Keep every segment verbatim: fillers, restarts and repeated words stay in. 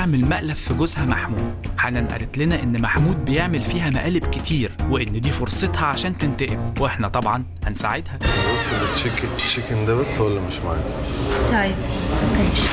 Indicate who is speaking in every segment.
Speaker 1: تعمل مقلب في جوزها محمود. حنان قالت لنا إن محمود بيعمل فيها مقالب كتير وإن دي فرصتها عشان تنتقم، وإحنا طبعًا هنساعدها.
Speaker 2: بص التشيكن التشيكن ده بس ولا مش معايا؟
Speaker 3: طيب ماشي.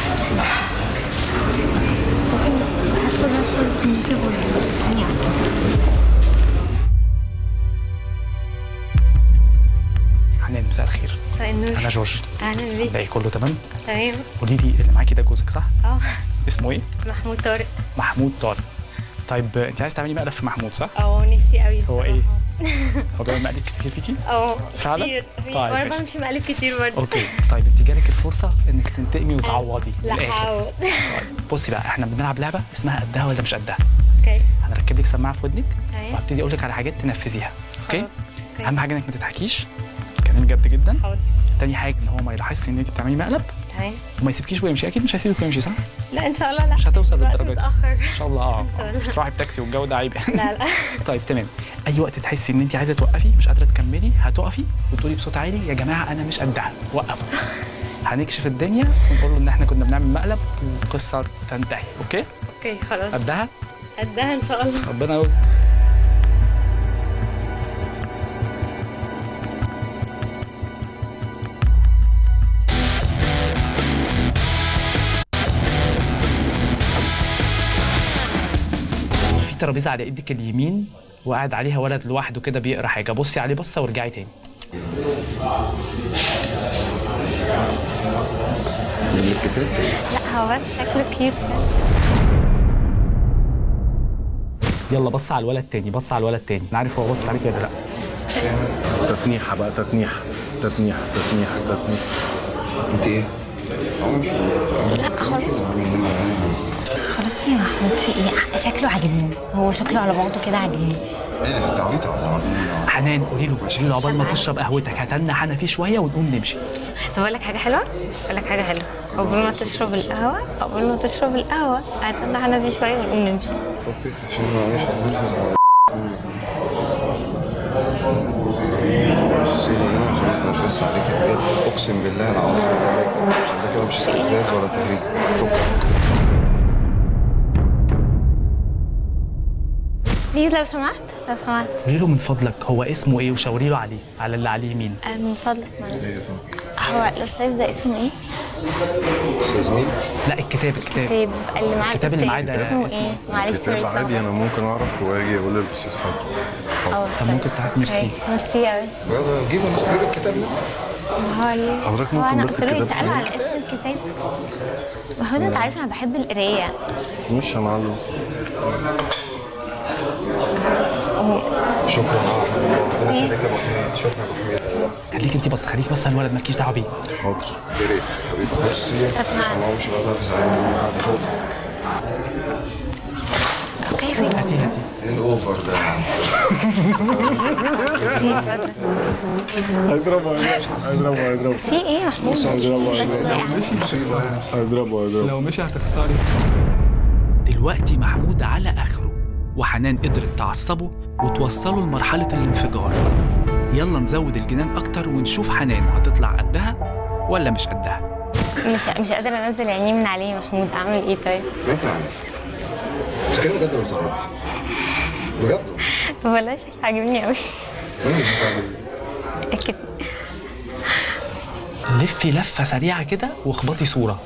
Speaker 1: حنان مساء الخير.
Speaker 3: مساء النور.
Speaker 1: أنا جورج.
Speaker 3: أهلا بيك.
Speaker 1: باقي كله تمام؟
Speaker 3: تمام.
Speaker 1: قولي لي اللي معاكي ده جوزك صح؟
Speaker 3: اه.
Speaker 1: اسمه إيه؟
Speaker 3: محمود طارق.
Speaker 1: محمود طارق. طيب أنت عايز تعملي مقلب في محمود صح؟
Speaker 3: اه نفسي قوي.
Speaker 1: هو إيه؟ هو بيعمل مقالب كتير فيكي؟
Speaker 3: اه
Speaker 1: فعلا؟
Speaker 3: كتير.
Speaker 1: طيب
Speaker 3: وانا
Speaker 1: ماشي.
Speaker 3: بعمل في مقالب كتير برضه.
Speaker 1: اوكي طيب انت جالك الفرصه انك تنتقمي وتعوضي
Speaker 3: لا
Speaker 1: في الاخر.
Speaker 3: هعوض.
Speaker 1: طيب بصي بقى احنا بنلعب لعبه اسمها قدها ولا مش قدها.
Speaker 3: اوكي
Speaker 1: هنركب لك سماعه في ودنك
Speaker 3: تمام.
Speaker 1: وهبتدي اقول لك على حاجات تنفذيها. اوكي؟
Speaker 3: خلاص. أوكي.
Speaker 1: اهم حاجه انك ما تضحكيش، كلام جد جدا.
Speaker 3: حاضر.
Speaker 1: تاني حاجه ان هو ما يلاحظش ان انت بتعملي مقلب
Speaker 3: تمام.
Speaker 1: وما يسيبكيش ويمشي. اكيد مش هيسيبك ويمشي صح؟
Speaker 3: لا ان شاء الله لا.
Speaker 1: مش هتوصل
Speaker 3: الوقت
Speaker 1: للدرجه دي.
Speaker 3: متأخر.
Speaker 1: ان شاء الله اه
Speaker 3: إن شاء الله.
Speaker 1: مش تروحي بتاكسي والجو ده عيب.
Speaker 3: لا لا.
Speaker 1: طيب تمام. اي وقت تحسي ان انت عايزه توقفي مش قادره تكملي هتقفي وتقولي بصوت عالي يا جماعه انا مش قدها وقفوا. هنكشف الدنيا ونقول له ان احنا كنا بنعمل مقلب والقصه تنتهي. اوكي؟
Speaker 3: اوكي خلاص.
Speaker 1: قدها؟
Speaker 3: قدها ان شاء الله.
Speaker 1: ربنا يستر. في ترابيزه على ايدك اليمين وقاعد عليها ولد لوحده كده بيقرا حاجه، بصي عليه بصه وارجعي تاني.
Speaker 2: الكتاب
Speaker 3: لا هو بس شكله كيوت.
Speaker 1: يلا بص على الولد تاني، بص على الولد تاني، انا عارف هو بص عليك ولا لا.
Speaker 2: تتنيحه بقى تتنيحه تتنيحه تتنيحه تتنيحه.
Speaker 4: انت ايه؟
Speaker 3: لا خلاص. خلاص يا محمود في ايه؟ شكله عاجبني، هو شكله على بعضه كده عاجبني.
Speaker 4: ايه ده انت عبيطه ولا مجنونه؟
Speaker 1: حنان قولي له قولي له عقبال ما تشرب قهوتك هتنح انا فيه شويه ونقوم نمشي.
Speaker 3: طب اقول لك حاجه حلوه؟ اقول لك حاجه حلوه، قبل ما تشرب القهوه قبل ما تشرب القهوه هتنح انا فيه شويه ونقوم نمشي.
Speaker 4: طب عشان ما مش هننزل. بصي لي هنا عشان اتنرفز عليكي بجد، اقسم بالله العظيم ثلاثه، عشان ده كده مش استفزاز ولا تهريج. فكك.
Speaker 3: بليز لو سمحت لو سمحت.
Speaker 1: قولي له من فضلك هو اسمه ايه وشاوري له عليه على اللي عليه يمين.
Speaker 3: آه من فضلك معلش. هو الاستاذ ده اسمه ايه؟
Speaker 4: استاذ مين؟
Speaker 1: لا الكتاب الكتاب
Speaker 3: الكتاب اللي معاه
Speaker 1: الكتاب اللي معاه ده
Speaker 3: اسمه
Speaker 1: اسمه
Speaker 3: ايه؟ معلش سوري
Speaker 2: كتاب عادي انا ممكن اعرف واجي اقول للاستاذ حاضر.
Speaker 3: اه
Speaker 1: طب ممكن تعالى ميرسي.
Speaker 3: ميرسي قوي.
Speaker 4: بجد جيب نخبر الكتاب ده.
Speaker 3: هو ال-
Speaker 2: حضرتك
Speaker 3: هو
Speaker 2: ممكن
Speaker 3: أنا
Speaker 2: بس
Speaker 3: قلت له
Speaker 2: الكتاب
Speaker 3: يسأله على
Speaker 2: سنة؟
Speaker 3: اسم الكتاب. ما هو انت عارف انا بحب القرايه.
Speaker 2: مش هنعلم.
Speaker 4: شكرا اه ربنا يخليك يا ابو حميد. شكرا يا ابو حميد.
Speaker 1: خليك انت بس خليك بس على الولد مالكيش دعوه بيه.
Speaker 2: حاضر.
Speaker 4: يا ريت حبيبي. بصي انا مش بلفظ على قاعده فوق.
Speaker 3: اوكي فين؟
Speaker 1: هاتي هاتي.
Speaker 4: ايه الاوفر ده؟
Speaker 2: هيضربه هيضربه هيضربه
Speaker 3: في ايه يا محمود؟
Speaker 2: هيضربه هيضربه.
Speaker 1: لو مشي هتخسري. دلوقتي محمود على اخره وحنان قدرت تعصبه وتوصله لمرحله الانفجار. يلا نزود الجنان اكتر ونشوف حنان هتطلع قدها ولا مش قدها.
Speaker 3: مش مش قادره انزل عيني من عليه يا محمود، اعمل ايه طيب؟
Speaker 4: انت عامل بتتكلم بجد ولا بتهرب؟ بجد؟
Speaker 3: طب والله شكله عاجبني قوي.
Speaker 4: مين اللي بتعمل؟
Speaker 3: اكيد.
Speaker 1: لفي لفه سريعه كده واخبطي صوره.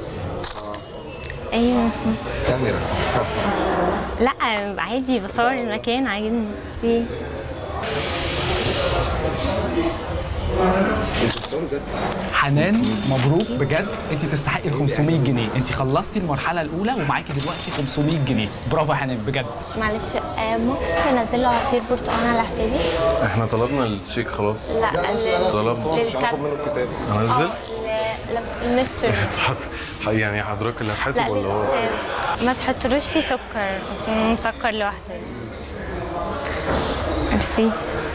Speaker 3: ايوه.
Speaker 4: كاميرا.
Speaker 3: لا عادي بصور المكان عاجبني. ايه؟
Speaker 4: انت بتصوري بجد؟
Speaker 1: حنان مبروك بجد، انت تستحقي ال خمسمية جنيه، انت خلصتي المرحله الاولى ومعاكي دلوقتي خمسمية جنيه. برافو يا حنان بجد.
Speaker 3: معلش آه ممكن تنزل له عصير برتقال على حسابي؟
Speaker 2: احنا طلبنا الشيك خلاص.
Speaker 3: لا
Speaker 4: لا بس انا
Speaker 2: طلب.
Speaker 4: مش هاخد منه الكتاب.
Speaker 2: انزل؟
Speaker 3: المستر.
Speaker 2: يعني حضرتك اللي هتحاسب
Speaker 3: لا
Speaker 2: ولا هو؟
Speaker 3: للاستاذ. ما تحطلوش فيه سكر، مسكر لوحده. ميرسي.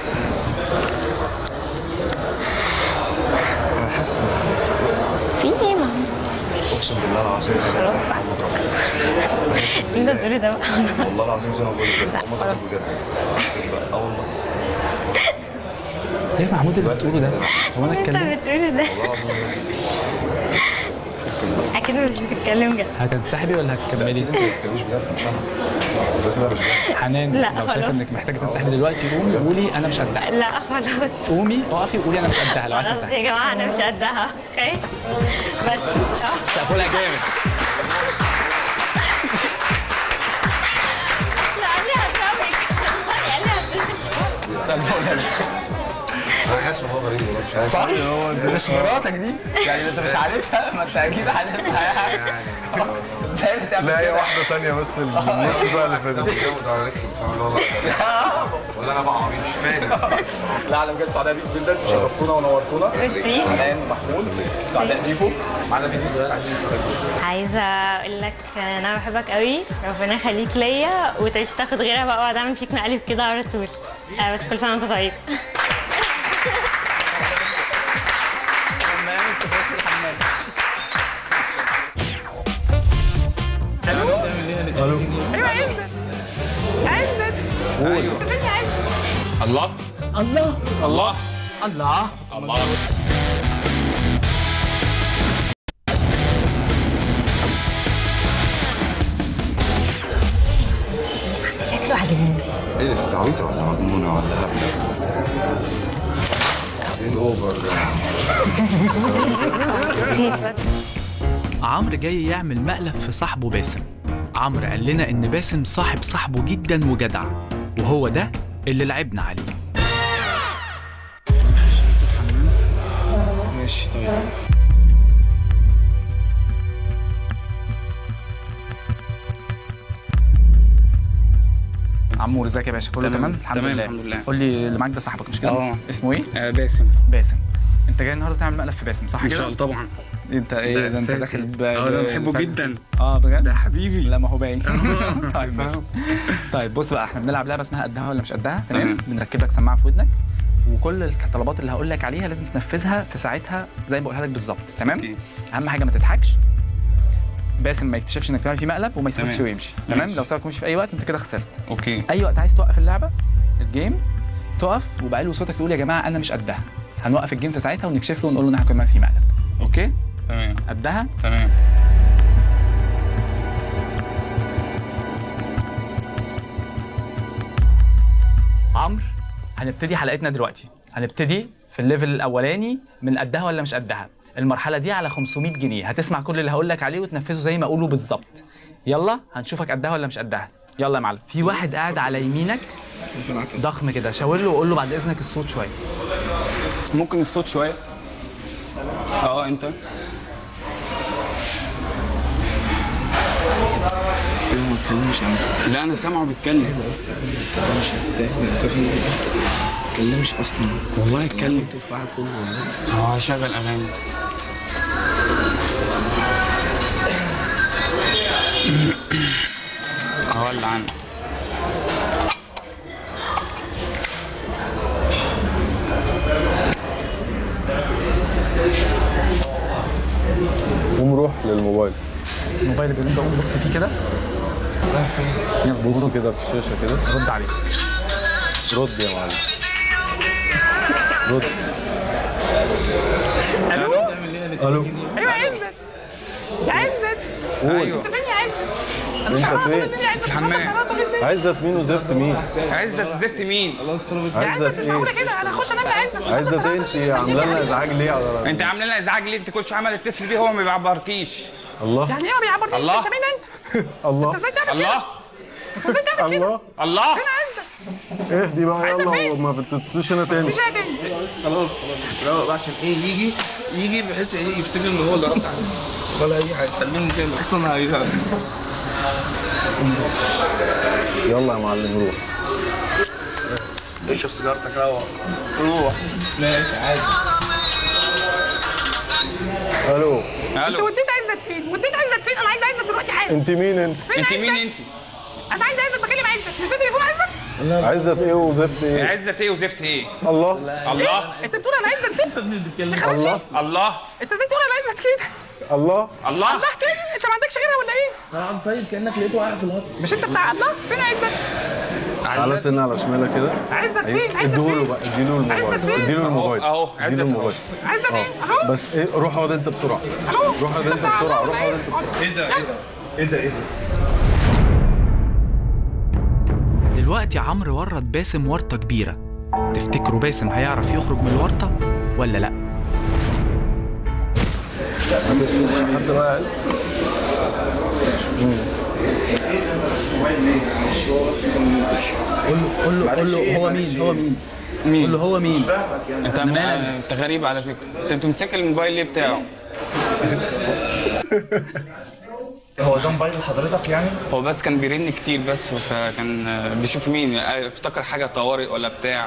Speaker 4: انا حاسس
Speaker 3: في ايه ما
Speaker 4: اقسم بالله العظيم ثلاثه.
Speaker 3: خلاص بقى. ايه اللي بتقولي ده بقى؟
Speaker 4: والله العظيم زي ما بقول لك
Speaker 3: لا،
Speaker 4: بجد.
Speaker 3: خلاص.
Speaker 4: بجد اه والله.
Speaker 1: ايه محمود اللي بتقوله ده؟ هو انا
Speaker 3: انت
Speaker 1: اتكلمت؟
Speaker 3: بتقولي ده؟
Speaker 4: والله العظيم
Speaker 3: اكيد مش بتتكلم جد.
Speaker 1: هتنسحبي ولا هتكملي؟
Speaker 4: انت ما بتتكلميش بجد مش انا. بس ده كده مش بجد.
Speaker 1: حنان
Speaker 3: لا،
Speaker 1: لو شايفه
Speaker 3: خلاص.
Speaker 1: انك محتاجه تنسحبي دلوقتي قومي قولي انا مش قدها.
Speaker 3: لا خلاص.
Speaker 1: قومي اقفي وقولي انا مش قدها لو عايزه
Speaker 3: خلاص
Speaker 1: تنسحبي.
Speaker 3: يا جماعه انا مش قدها. اوكي بس اه
Speaker 1: سقفوا لها جامد.
Speaker 3: لا قال لي هضربك. قال لي هضربك.
Speaker 1: سقفوا لها.
Speaker 4: انا حاسس ان هو غريب والله مش عارف.
Speaker 1: صح؟
Speaker 2: هو ده
Speaker 1: مش مراتك دي؟ يعني انت مش عارفها ما انت اكيد عارفها يعني. ازاي بتعمل
Speaker 2: لا هي
Speaker 1: كده؟
Speaker 2: واحده ثانيه بس النص بقى اللي فاتت.
Speaker 4: بتجاوب على نفسي فاهم اللي هو ولا انا بقى عبيط مش فاهم.
Speaker 1: لا انا بجد سعداء بيكم جدا، انتوا شرفتونا ونورتونا.
Speaker 3: ميرسي.
Speaker 1: حنان ومحمود سعداء بيكم. معانا فيديو صغير عايزين نتفرج.
Speaker 3: عايزه اقول لك ان انا بحبك قوي، ربنا يخليك ليا وتعيش تاخد غيرها بقى واقعد اعمل فيك مقالب كده على طول. آه، بس كل سنه وانت طيب. ايوه عزت. عزت. ايوه انت فين يا عزت؟
Speaker 1: الله الله الله الله الله.
Speaker 3: شكله عاجبني.
Speaker 4: ايه ده انت عبيطه ولا مجنونه ولا هبله؟ ايه الاوفر ده؟
Speaker 1: عمرو جاي يعمل مقلب في صاحبه باسم. عمرو قال لنا ان باسم صاحب صاحبه جدا وجدع، وهو ده اللي لعبنا عليه.
Speaker 5: ماشي طيب.
Speaker 1: عمور ازيك يا باشا؟ كله
Speaker 5: تمام.
Speaker 1: تمام؟ الحمد
Speaker 5: تمام،
Speaker 1: لله.
Speaker 5: الحمد لله.
Speaker 1: قول لي اللي معاك ده صاحبك مش كده؟
Speaker 5: اه.
Speaker 1: اسمه ايه؟
Speaker 5: آه باسم.
Speaker 1: باسم. انت جاي النهارده تعمل مقلب في باسم صح
Speaker 5: ان
Speaker 1: كده؟
Speaker 5: شاء الله طبعا.
Speaker 1: انت ايه
Speaker 5: ده
Speaker 1: ده انت
Speaker 5: أساسي.
Speaker 1: داخل ب...
Speaker 5: اه ده بحبه
Speaker 1: بفن-
Speaker 5: جدا.
Speaker 1: اه بجد؟
Speaker 5: ده حبيبي.
Speaker 1: لا ما هو باين. طيب
Speaker 5: صح.
Speaker 1: ماشي. طيب بص بقى احنا بنلعب لعبه اسمها قدها ولا مش قدها، تمام؟
Speaker 5: تمام.
Speaker 1: بنركب لك سماعه في ودنك وكل الطلبات اللي هقول لك عليها لازم تنفذها في ساعتها زي ما بقولها لك بالظبط، تمام؟
Speaker 5: اوكي.
Speaker 1: اهم حاجه ما تضحكش. باسم ما يكتشفش انك بتعمل فيه مقلب وما يسيبكش
Speaker 5: تمام.
Speaker 1: ويمشي، تمام؟
Speaker 5: ماشي.
Speaker 1: لو سابك ويمشي في اي وقت انت كده خسرت.
Speaker 5: اوكي.
Speaker 1: اي وقت عايز توقف اللعبه الجيم تقف وبعلو صوتك تقول يا جماعه انا مش قدها. هنوقف الجيم في ساعتها ونكشف له ونقول له ان احنا كنا في مقلب. اوكي؟
Speaker 5: تمام
Speaker 1: قدها؟
Speaker 5: تمام.
Speaker 1: عمرو هنبتدي حلقتنا دلوقتي. هنبتدي في الليفل الاولاني من قدها ولا مش قدها. المرحله دي على خمسمية جنيه، هتسمع كل اللي هقول لك عليه وتنفذه زي ما اقوله بالظبط. يلا هنشوفك قدها ولا مش قدها. يلا يا معلم. في واحد قاعد على يمينك ضخم كده، شاور له وقول له بعد اذنك الصوت شويه.
Speaker 5: ممكن الصوت شويه. اه انت.
Speaker 6: ايه ما تكلمش عن
Speaker 5: لا انا سامعه بيتكلم.
Speaker 6: بس مش هتضايق انت في ايه؟ ما تكلمش اصلا
Speaker 5: والله اتكلم.
Speaker 6: كنت صباح الفل والله.
Speaker 5: اه هشغل اغاني. هولع عنك.
Speaker 2: قوم روح للموبايل.
Speaker 1: الموبايل اللي انت قوم بص فيه كده. يلا
Speaker 2: بص كده في الشاشه كده.
Speaker 1: رد عليه.
Speaker 2: رد يا معلم. رد.
Speaker 1: الو.
Speaker 2: الو.
Speaker 3: ايوه عزت. يا عزت.
Speaker 5: ايوه.
Speaker 3: انت فين يا عزت؟
Speaker 2: انت فين؟
Speaker 5: في الحمام.
Speaker 2: عزت مين وزفت مين؟
Speaker 5: عزت زفت مين؟
Speaker 2: عزت ايه؟
Speaker 3: كده انا اخش انام يا عزت.
Speaker 2: عزت ايه انت عامله لنا ازعاج ليه على
Speaker 5: انت عامل لنا ازعاج ليه؟ انت كل شويه عمال تتصل بيه هو ما بيعبركيش.
Speaker 2: الله
Speaker 3: يعني ايه ما بيعبرنيش؟
Speaker 5: الله.
Speaker 3: انت مين انت؟
Speaker 2: الله
Speaker 3: ازاي تعمل كده؟
Speaker 5: الله
Speaker 3: ازاي تعمل كده؟
Speaker 2: الله
Speaker 5: الله.
Speaker 3: فين عزت؟
Speaker 2: اهدي بقى يلا وما بتتصلش هنا تاني.
Speaker 3: مش قادر.
Speaker 6: خلاص خلاص روق عشان ايه يجي يجي بحيث ايه يفتكر ان هو اللي رد عليه ولا اي حاجه. خليني كده اصلا هيها.
Speaker 2: يلا يا معلم روح.
Speaker 6: اشرب سيجارتك روق روح. ماشي عادي.
Speaker 2: الو.
Speaker 5: الو.
Speaker 3: وديت عزت فين؟ وديت عزت فين؟ انا عايز عزت دلوقتي حالا.
Speaker 2: انت مين انت؟
Speaker 5: انت مين انت؟
Speaker 3: انا عايز عزت بكلم عزت. مش ده تليفون عزت؟
Speaker 2: عزت ايه وزفت ايه؟
Speaker 5: عزت ايه وزفت ايه؟
Speaker 2: الله.
Speaker 5: الله.
Speaker 3: انت بتقول انا عزت فين؟
Speaker 2: الله.
Speaker 5: الله.
Speaker 3: انت ازاي تقول انا عزت كده؟
Speaker 2: الله.
Speaker 5: الله.
Speaker 3: الله تاني؟ انت ما عندكش غيرها ولا ايه؟
Speaker 6: نعم طيب كانك لقيته واقع في الهطل.
Speaker 3: مش انت بتاع الله؟ فين عزت؟
Speaker 2: تعالى سنة على شمالك كده.
Speaker 7: عايزك فين؟ عايزك
Speaker 2: اديله
Speaker 7: فين؟
Speaker 2: بقى، اديله الموبايل، اديله الموبايل
Speaker 5: اهو
Speaker 2: اديله الموبايل.
Speaker 7: عايزك فين؟ اهو
Speaker 2: بس ايه روح اقعد انت بسرعة. روح اقعد انت بسرعة، روح اقعد انت بسرعة.
Speaker 4: ايه ده ايه ده ايه ده ايه ده
Speaker 1: دلوقتي عمرو ورط باسم ورطة كبيرة. تفتكروا باسم هيعرف يخرج من الورطة ولا لأ؟
Speaker 2: حد واحد.
Speaker 8: قول له قول له قول له هو مين هو مين
Speaker 5: مين؟
Speaker 8: قول له هو مين
Speaker 5: انت انت غريب على فكره. انت بتمسك الموبايل ليه بتاعه؟
Speaker 9: هو ده موبايل حضرتك يعني؟
Speaker 5: هو بس كان بيرن كتير بس، فكان بيشوف مين، افتكر حاجه طوارئ ولا بتاع.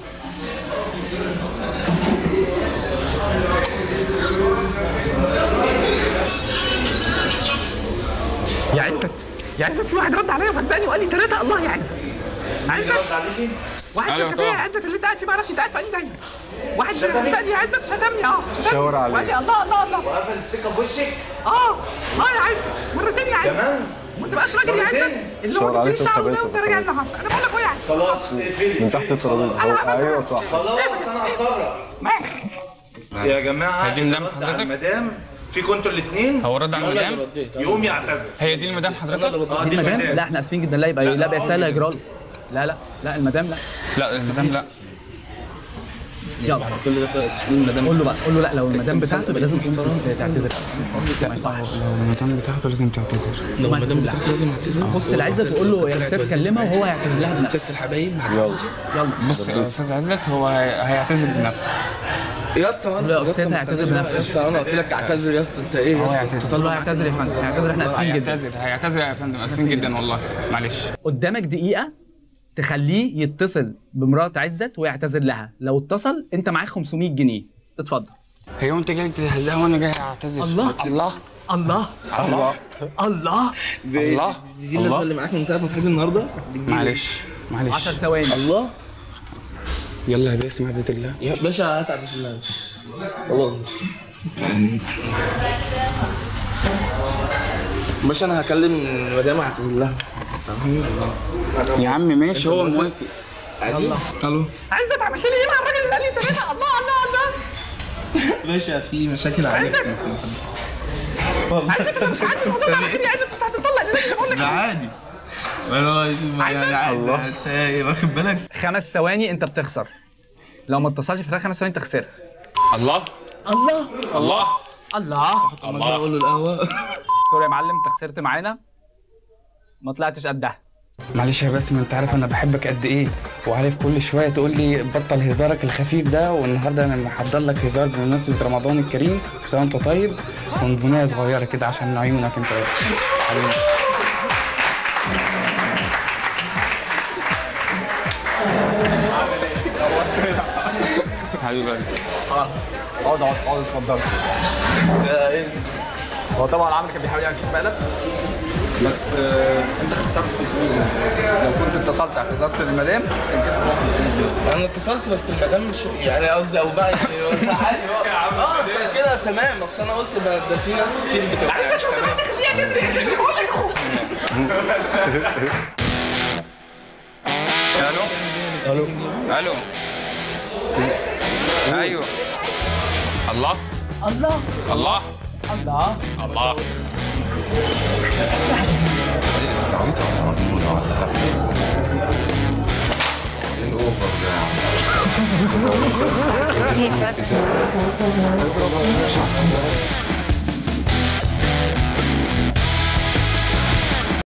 Speaker 7: يا عزت يا عزت في واحد رد عليا وهزقني وقال لي ثلاثة. الله يا عزت. عزت
Speaker 9: رد عليكي؟
Speaker 7: واحد في الكافيه يا عزت اللي انت قاعد فيه ما اعرفش انت قاعد في انهي دايما. واحد هزقني يا عزت شتمني. اه
Speaker 2: شاور عليك.
Speaker 7: وقال لي الله الله الله.
Speaker 9: وقفل السكه في وشك؟
Speaker 7: اه اه يا عزت مرتين يا عزت.
Speaker 9: كمان؟
Speaker 7: ما تبقاش راجل يا عزت اللي
Speaker 2: شاور
Speaker 7: هو
Speaker 2: عليك
Speaker 7: بيديني الشعر ده
Speaker 2: وخباثة
Speaker 7: وانت راجع
Speaker 2: وخباثة.
Speaker 7: النهارده. انا بقول لك اهو يا عزت.
Speaker 9: خلاص اقفلي
Speaker 2: من تحت الترابيزة. ايوه صح.
Speaker 9: خلاص انا هتصرف.
Speaker 7: ماشي.
Speaker 9: يا جماعه
Speaker 5: هي دي المدام
Speaker 9: رد على
Speaker 5: حضرتك؟
Speaker 9: المدام فيكم انتوا الاثنين
Speaker 5: هو رد على المدام؟
Speaker 9: يقوم يعتذر.
Speaker 5: هي دي المدام حضرتك؟
Speaker 9: اه دي
Speaker 8: المدام
Speaker 9: المدام.
Speaker 8: لا احنا اسفين جدا لا يبقى لا بقى يستاهل يجرى له لا لا لا المدام لا
Speaker 5: لا المدام لا.
Speaker 8: يلا
Speaker 6: كل ده تسمين المدام.
Speaker 8: قول له بقى قول له لا لو المدام بتاعته يبقى لازم تقوم تعتذر ما يصحش
Speaker 5: لو المدام بتاعته لازم تعتذر.
Speaker 6: لو المدام بتاعتي لازم اعتذر.
Speaker 8: بص العزت وقول له يا استاذ كلمها وهو هيعتذر لها بنفسه.
Speaker 6: ست الحبايب.
Speaker 2: يلا.
Speaker 8: يلا
Speaker 5: بص يا استاذ عزت هو هيعتذر بنفسه.
Speaker 6: يا اسطى
Speaker 8: قول له يا استاذ هيعتذر
Speaker 6: يا
Speaker 8: بنفسه.
Speaker 6: اسطى انا قلت لك اعتذر يا اسطى انت ايه؟
Speaker 5: هو هيعتذر.
Speaker 8: قول له هيعتذر يا فندم هيعتذر احنا اسفين جدا.
Speaker 5: هيعتذر هيعتذر يا فندم، اسفين جدا والله معلش.
Speaker 8: قدامك دقيقة تخليه يتصل بمرات عزت ويعتذر لها. لو اتصل انت معاك خمسمية جنيه. اتفضل.
Speaker 5: هي وانت جاي تهزها وانا جاي اعتذر.
Speaker 8: الله.
Speaker 5: الله
Speaker 8: الله
Speaker 5: الله
Speaker 8: الله
Speaker 5: الله.
Speaker 6: دي دي اللازمه اللي معاك من ساعه ما صحيت النهارده.
Speaker 5: معلش معلش.
Speaker 8: عشر ثواني.
Speaker 6: الله.
Speaker 5: يلا يا باسم عزت الله.
Speaker 6: يا باشا هات اعتذر لها. خلاص. باشا انا هكلم المدام اعتذر لها.
Speaker 5: يا عم ماشي هو موافق.
Speaker 6: عادي. الو.
Speaker 7: عزت عملت لي ايه مع الراجل اللي قال لي ثلاثة؟ الله الله الله.
Speaker 6: باشا في مشاكل عليك.
Speaker 7: عزت انا مش عارف الموضوع ده على خير يا عزت. كنت هتطلق لازم اقول لك.
Speaker 6: ده عادي. انا يعني عادي. انت ايه واخد بالك؟
Speaker 8: خمس ثواني انت بتخسر. لو ما اتصلش في خلال خمس ثواني انت خسرت.
Speaker 5: الله
Speaker 8: الله
Speaker 5: الله
Speaker 8: الله
Speaker 6: الله. اقول له القهوه.
Speaker 8: سوري يا معلم انت خسرت معانا. ما طلعتش قدها.
Speaker 5: معلش يا باسم انت عارف انا بحبك قد ايه، وعارف كل شويه تقول لي بطل هزارك الخفيف ده، والنهارده انا محضر لك هزار بمناسبه رمضان الكريم، كل وانت طيب، ونبنيه صغيره كده عشان عيونك انت بس. حبيبي. حبيبي
Speaker 8: اه اقعد اقعد اقعد اتفضل. هو طبعا عمرو كان بيحاول يعمل فيك مقلب بس آه انت خسرت خمسمية جنيه. لو كنت اتصلت اعتذرت للمدام كان كسب خمسمية جنيه.
Speaker 6: انا اتصلت بس المدام مش يعني قصدي او بقى يعني انت عادي بقى. اه كده تمام. بس انا قلت ده في ناس كتير بتبقى مش تمام.
Speaker 7: خليها تزرق بقول لك اهو.
Speaker 5: الو
Speaker 2: الو
Speaker 5: الو ايوه. الله
Speaker 8: الله
Speaker 5: الله
Speaker 8: الله
Speaker 5: الله.
Speaker 4: انت عبيطه ولا مجنونه ولا هبله؟ ايه الاوفر ده؟
Speaker 3: هي